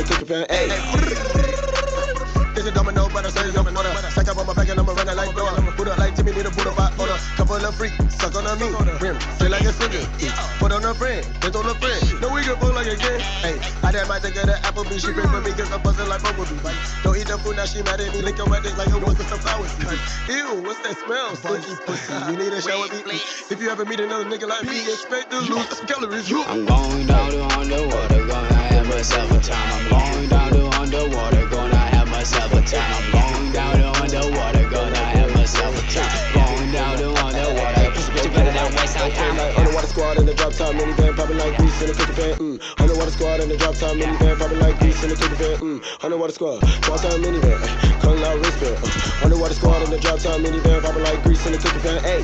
cookie pan. Hey. This is domino, but I say jumping on her. Stack up on my back and I'ma run it like door. Boot up like Timmy, need a boot up by order. Couple of freaks, suck on the meat. Rim, feel like a swgger. Put on a friend, bitch on a friend. No, we can pull like a game. Hey, I dad might take her to Applebee's. She pray for me cause I'm buzzing like Bumblebee. Don't eat the food, now she mad at me. Lick her right dick like it was some flowers. Ew, what's that smell? Stinky pussy, you need a shower with me. If you ever meet another nigga like me, expect to lose some calories. I'm going down to underwater, gonna have myself a time. I'm going down to underwater, gonna have myself a time. I'm going down to underwater, gonna have myself a time. Going down to underwater, push it together down waist on time. Like underwater squad in the drop top minivan, popping like grease in the cookie pan. Underwater squad in the drop top minivan, popping like grease in the cookie pan. Underwater squad, drop top minivan, calling out wristband. Underwater squad in the drop top minivan, popping like grease in the cookie pan. Hey.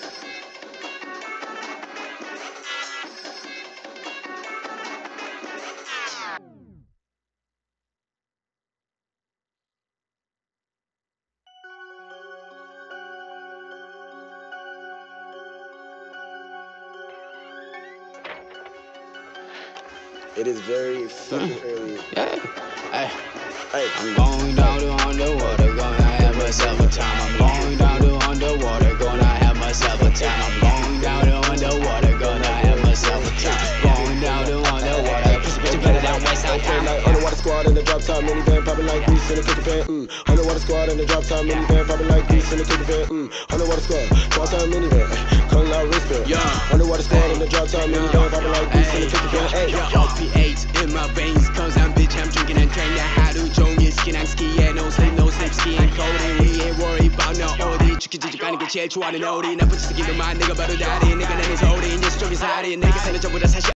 It is very fucking early. Yeah. Hey. Hey. I'm going down to underwater, gonna have myself a time. I'm going down to underwater, gonna have myself a time. I'm going down to underwater, gonna have myself a time. Going down to underwater, push it together down waist on time. Like underwater squad in the drop top minivan, popping like grease in the cookie pan. Underwater squad in the drop top minivan, popping like grease in the cookie pan. Underwater squad, drop top minivan, calling out wristband. Underwater squad in the drop top minivan, popping like grease in the cookie pan. Hey. Opiates in my veins, cause I'm bitch, I'm drinking and trained. I had to join your skin, I'm skiing, no sleep, skiing cold. We ain't worried about no OD. 가는 게 제일 좋아하는 OD. 나쁜 짓을 기면 my nigga better die. nigga name is OD. 내 스토리 살이. 내가 사는 전부 다 사실